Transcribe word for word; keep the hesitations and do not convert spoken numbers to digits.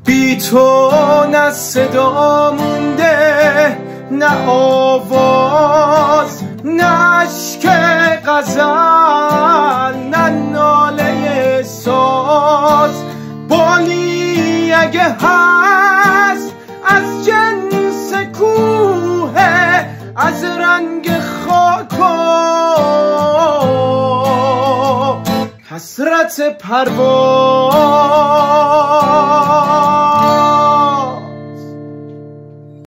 بی تو نه صدا مونده، نه آواز، نه اشک غزل، نه ناله ساز. بالی اگه هست از جنس کوه، از رنگ خاکا، حسرت پرواز.